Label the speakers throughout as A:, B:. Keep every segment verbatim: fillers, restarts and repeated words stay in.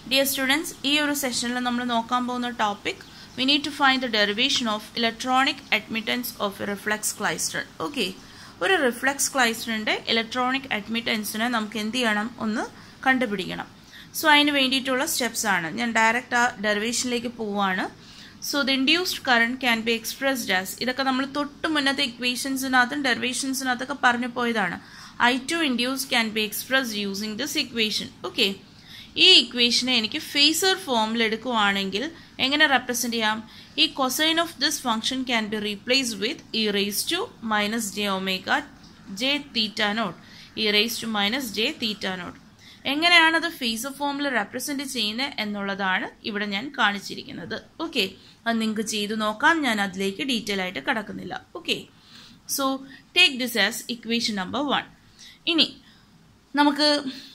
A: Dear students, in this session, we will look at the topic. We need to find the derivation of electronic admittance of a reflex clyster. Okay, a reflex clyster electronic admittance we will find. So, I will steps. I will direct derivation. So, the induced current can be expressed as this is the equations and derivations. I two induced can be expressed using this equation. Okay. This equation is a phasor form. Represent this cosine of this function can be replaced with e raised to minus j omega j theta naught. E raised to minus j theta naught. എങ്ങനെയാണ് അത് phasor ഫോമിൽ represent ചെയ്യുന്നത് എന്നുള്ളതാണ് ഇവിടെ ഞാൻ കാണിച്ചിരിക്കുന്നത്. Okay, അത് നിങ്ങൾക്ക് ചെയ്തു നോക്കാം. ഞാൻ അതിലേക്ക് ഡീറ്റെയിൽ ആയിട്ട് കടക്കുന്നില്ല. Okay, so take this as equation number one. ഇനി നമുക്ക്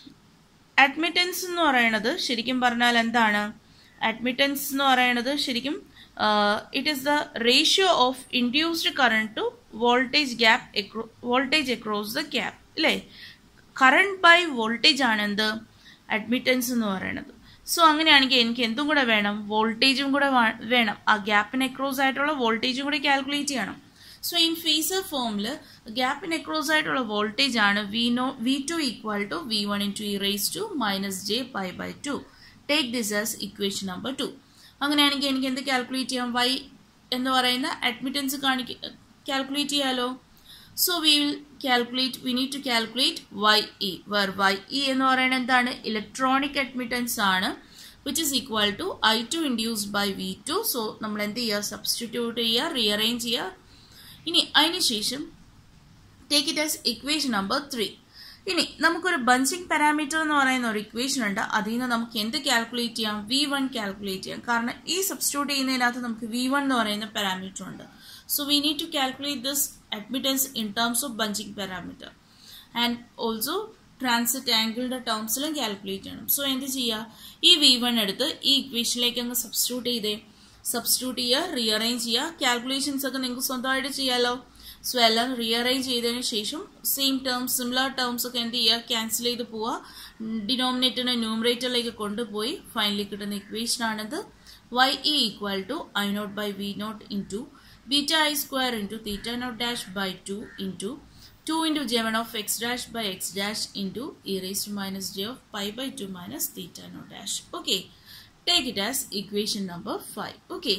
A: അഡ്മിറ്റൻസ് എന്ന് പറയുന്നത് ശരിക്കും പറഞ്ഞാൽ എന്താണ്? അഡ്മിറ്റൻസ് എന്ന് പറയുന്നത് ശരിക്കും it is the ratio of induced current to voltage gap voltage across the gap അല്ലേ? കറണ്ട് ബൈ വോൾട്ടേജ് ആണ് എന്ത് അഡ്മിറ്റൻസ് എന്ന് പറയുന്നത്. സോ അങ്ങനെയാണെങ്കിൽ എനിക്ക് എന്തും കൂടെ വേണം, വോൾട്ടേജും കൂടെ വേണം. ആ ഗ്യാപ്പിന് അക്രോസ് ആയിട്ടുള്ള വോൾട്ടേജും കൂടെ കാൽക്കുലേറ്റ് ചെയ്യണം. സോ ഇൻ ഫേസർ ഫോമിൽ ഗ്യാപ്പിന് അക്രോസ് ആയിട്ടുള്ള വോൾട്ടേജ് ആണ് V naught V two equal to V one into e raise to minus J pi by two. Take this as equation number two. അങ്ങനെയാണെങ്കിൽ എനിക്ക് എന്ത് കാൽക്കുലേറ്റ് ചെയ്യാം? വൈ എന്ന് പറയുന്ന അഡ്മിറ്റൻസ് കാണിക്ക കാൽക്കുലേറ്റ് ചെയ്യാലോ. So we will calculate, we need to calculate Y E, where Y E എന്ന് പറയുന്നത് എന്താണ്? ഇലക്ട്രോണിക് അഡ്മിറ്റൻസ് ആണ്, which is equal to I two induced by V two. So നമ്മൾ എന്ത് ചെയ്യുക? സബ്സ്റ്റിറ്റ്യൂട്ട് ചെയ്യുക, റീഅറേഞ്ച് ചെയ്യുക. ഇനി അതിന് ശേഷം take it as equation number three. ഇനി നമുക്കൊരു ബഞ്ചിങ് പാരാമീറ്റർ എന്ന് പറയുന്ന ഒരു ഇക്വേഷൻ ഉണ്ട്. അതിൽ നിന്ന് നമുക്ക് എന്ത് കാൽക്കുലേറ്റ് ചെയ്യാം? വി വൺ കാൽക്കുലേറ്റ് ചെയ്യാം. കാരണം ഈ സബ്സ്റ്റിറ്റ്യൂട്ട് ചെയ്യുന്നതിനകത്ത് നമുക്ക് വി വൺ എന്ന് പറയുന്ന പാരാമീറ്റർ ഉണ്ട്. So we need to calculate this admittance in terms of bunching parameter and also transit angle the terms എല്ലാം കാൽക്കുലേറ്റ് ചെയ്യണം. സോ എന്ത് ചെയ്യുക? ഈ വി വൺ എടുത്ത് ഈ ഇക്വേഷനിലേക്ക് അങ്ങ് സബ്സ്റ്റിറ്റ്യൂട്ട് ചെയ്തേ സബ്സ്റ്റിറ്റ്യൂട്ട് ചെയ്യുക, റീഅറേഞ്ച് ചെയ്യുക. കാൽക്കുലേഷൻസ് ഒക്കെ നിങ്ങൾക്ക് സ്വന്തമായിട്ട് ചെയ്യാമല്ലോ. സോ എല്ലാം റീഅറേഞ്ച് ചെയ്തതിന് ശേഷം സെയിം ടേംസ് സിമിലർ ടേംസ് ഒക്കെ എന്ത് ചെയ്യുക? ക്യാൻസൽ ചെയ്ത് പോവുക. ഡിനോമിനേറ്ററിനെ ന്യൂമറേറ്ററിലേക്ക് കൊണ്ടുപോയി ഫൈനലി കിട്ടുന്ന ഇക്വേഷൻ ആണിത്. Y E equal to I naught by V naught into beta I square into theta naught dash by two into two into j one of x dash by x dash into e raised to minus j of pi by two minus theta naught dash. Okay, take it as equation number five. Okay,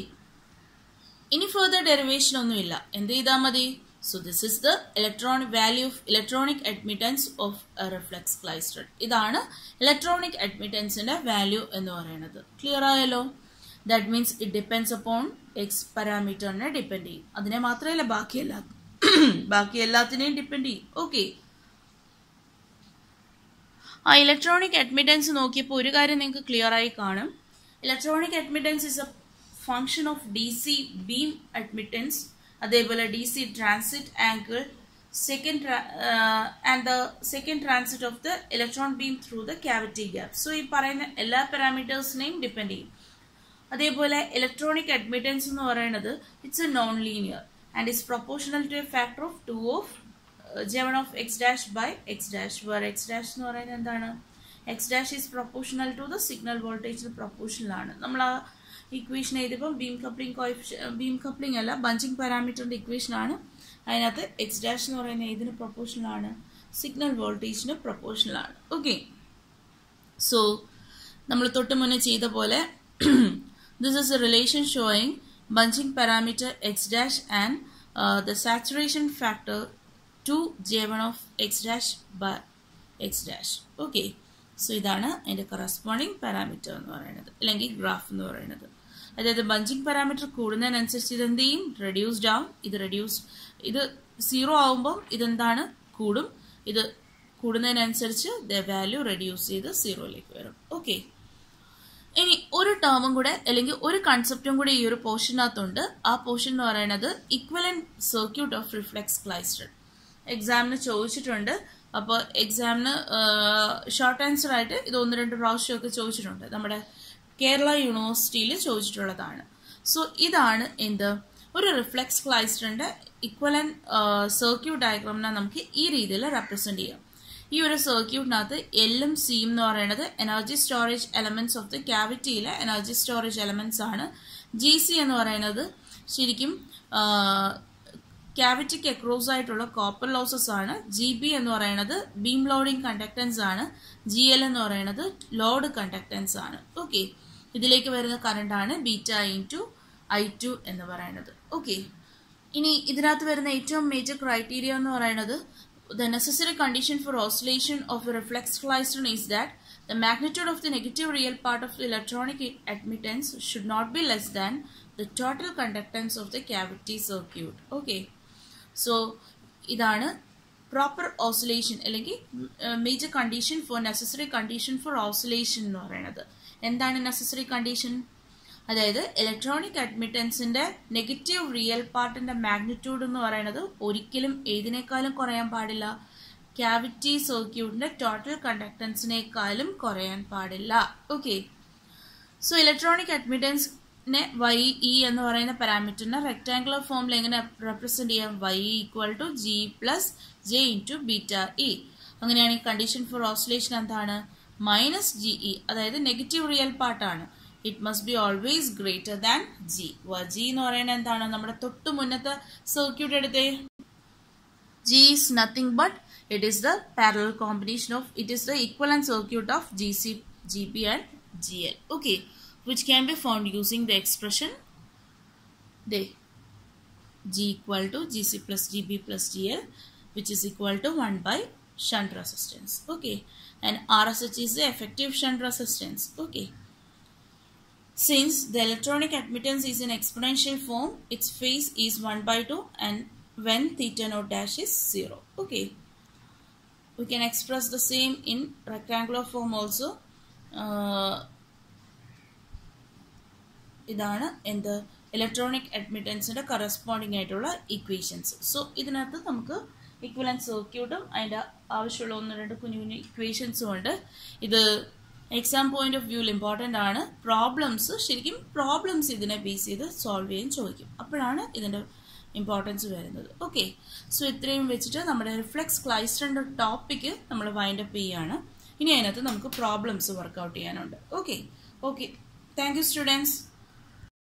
A: any further derivation onnu illa, endu idha madi. So this is the electronic value of electronic admittance of a reflex clyster. idana electronic admittance inde value ennu parayanathu. Clear ayallo? That means it depends upon x parameter ne depend ചെയ്യും. അതിനെ മാത്രമല്ല ബാക്കി എല്ലാ ബാക്കി എല്ലാത്തിനെയും depend ചെയ്യും. Okay, ആ electronic admittance നോക്കിയപ്പോൾ ഒരു കാര്യം നിങ്ങൾക്ക് ക്ലിയർ ആയി കാണും. Electronic admittance is a function of D C beam admittance, അതേപോലെ D C transit angle, second and the second transit of the electron beam through the cavity gap. So ഈ പറയുന്ന എല്ലാ പാരാമീറ്റേഴ്സിനെയും ഡിപ്പെൻഡ് ചെയ്യും. അതേപോലെ ഇലക്ട്രോണിക് അഡ്മിറ്റൻസ് എന്ന് പറയുന്നത് it's a non linear and it's proportional to a factor of two of J one of X dash by X dash, where X dash എന്ന് പറയുന്നത് എന്താണ്? X dash is proportional to the signal വോൾട്ടേജിന് proportional ആണ്. നമ്മൾ ആ equation എഴുതിയപ്പോൾ beam coupling coefficient beam coupling അല്ല, bunching പാരാമീറ്ററിന്റെ ഇക്വേഷൻ ആണ്. അതിനകത്ത് എക്സ് ഡാഷ് എന്ന് പറയുന്നത് ഏതിന് പ്രൊപ്പോർഷണൽ ആണ്? സിഗ്നൽ വോൾട്ടേജിന് പ്രൊപ്പോർഷണൽ ആണ്. ഓക്കെ, സോ നമ്മൾ തൊട്ട് മുന്നേ ചെയ്ത പോലെ this is a relation showing bunching parameter x dash and uh, the saturation factor to j one of x dash by x dash. Okay, so idana inde corresponding parameter ennu parayunnathu allengi graph ennu parayunnathu. adayathu bunching parameter കൂടുന്നതിനനുസരിച്ച് ഇത് എന്ത് ചെയ്യും? reduced ആവും. ഇത് reduced ഇത് zero ആവുമ്പോൾ ഇതെന്താണ്? കൂടും. ഇത് കൂടുന്നതിനനുസരിച്ച് the value reduce ചെയ്ത് സീറോയിലേക്ക് വരും. ഓക്കെ, ഇനി ഒരു ടേമും കൂടെ അല്ലെങ്കിൽ ഒരു കൺസെപ്റ്റും കൂടെ ഈ ഒരു പോർഷനകത്തുണ്ട്. ആ പോർഷൻ എന്ന് പറയുന്നത് equivalent circuit of reflex klystron. എക്സാമിന് ചോദിച്ചിട്ടുണ്ട്. അപ്പോൾ എക്സാമിന് ഷോർട്ട് ആൻസർ ആയിട്ട് ഇത് ഒന്ന് രണ്ട് പ്രാവശ്യമൊക്കെ ചോദിച്ചിട്ടുണ്ട്. നമ്മുടെ കേരള യൂണിവേഴ്സിറ്റിയിൽ ചോദിച്ചിട്ടുള്ളതാണ്. സോ ഇതാണ് എന്ത്? ഒരു റിഫ്ലെക്സ് ക്ലൈസ്റ്ററിന്റെ ഇക്വലന്റ് സർക്യൂട്ട് ഡയഗ്രാമിനെ നമുക്ക് ഈ രീതിയിൽ റെപ്രസെന്റ് ചെയ്യാം. ഈ ഒരു സർക്യൂട്ടിനകത്ത് എല്ലും സിയും എന്ന് പറയുന്നത് energy storage elements of the ക്യാവിറ്റിയിലെ എനർജി സ്റ്റോറേജ് എലമെന്റ്സ് ആണ്. ജി സി എന്ന് പറയുന്നത് ശരിക്കും ക്യാവിറ്റിക്ക് അക്രോസ് ആയിട്ടുള്ള കോപ്പർ ലോസസ് ആണ്. ജി ബി എന്ന് പറയുന്നത് ബീം ലോഡിംഗ് കണ്ടക്ടൻസ് ആണ്. ജി എൽ എന്ന് പറയുന്നത് ലോഡ് കണ്ടക്ടൻസ് ആണ്. ഓക്കെ, ഇതിലേക്ക് വരുന്ന കറണ്ട് ആണ് ബീറ്റ ഇൻറ്റു ഐ ടു എന്ന് പറയുന്നത്. ഓക്കെ, ഇനി ഇതിനകത്ത് വരുന്ന ഏറ്റവും മേജർ ക്രൈറ്റീരിയ എന്ന് പറയുന്നത് the necessary condition for oscillation of a reflex klystron is that the magnitude of the negative real part of the electronic admittance should not be less than the total conductance of the cavity circuit. Okay, so idana proper oscillation അല്ലെങ്കിൽ major condition for necessary condition for oscillation എന്ന് പറയുന്നത്. എന്താണ് necessary condition? അതായത് electronic അഡ്മിറ്റൻസിന്റെ negative real പാർട്ടിന്റെ magnitude എന്ന് പറയുന്നത് ഒരിക്കലും ഏതിനേക്കാളും കുറയാൻ പാടില്ല, ക്യാവിറ്റി സർക്യൂട്ടിന്റെ ടോട്ടൽ കണ്ടക്ടൻസിനേക്കാളും കുറയാൻ പാടില്ല. ഓക്കെ, സോ ഇലക്ട്രോണിക് അഡ്മിറ്റൻസിനെ വൈ ഇ എന്ന് പറയുന്ന പാരാമീറ്ററിനെ റെക്ടാങ്കുലർ ഫോമിൽ എങ്ങനെ റെപ്രസെന്റ് ചെയ്യാം? Y equal to G plus J into beta E. അങ്ങനെയാണെങ്കിൽ കണ്ടീഷൻ ഫോർ ഓസിലേഷൻ എന്താണ്? മൈനസ് ജി ഇ, അതായത് നെഗറ്റീവ് റിയൽ പാർട്ടാണ്. It must be always greater than G. G എന്ന് പറയുന്നത് എന്താണ്? നമ്മുടെ തൊട്ട് മുന്നത്തെ സർക്യൂട്ട് എടുത്തേ. G is nothing but it is the parallel combination of, it is the equivalent circuit of G C, G B and G L. Okay, which can be found using the expression they G equal to G C plus G B plus G L, which is equal to one by shunt resistance. Okay, and R S H is the effective shunt resistance. Okay. Since the electronic admittance is in exponential form, its phase is one by two and when theta naught dash is zero. Okay, we can express the same in rectangular form also. Uh, idana in the electronic admittance inde corresponding aayittulla equations. So idinathu namukku equivalent circuit um ayinde avashyulla one rendu kunju kunju equations undu. Idu exam point of വ്യൂവിൽ important ആണ്. Problems ശരിക്കും problems ഇതിനെ base ചെയ്ത് solve ചെയ്യാൻ ചോദിക്കും, അപ്പോഴാണ് ഇതിൻ്റെ importance വരുന്നത്. ഓക്കെ, സോ ഇത്രയും വെച്ചിട്ട് നമ്മുടെ റിഫ്ലെക്സ് ക്ലൈസ്റ്ററിൻ്റെ ടോപ്പിക്ക് നമ്മൾ വൈൻഡ് അപ്പ് ചെയ്യുകയാണ്. ഇനി അതിനകത്ത് നമുക്ക് പ്രോബ്ലംസ് വർക്കൗട്ട് ചെയ്യാനുണ്ട്. Okay okay thank you students.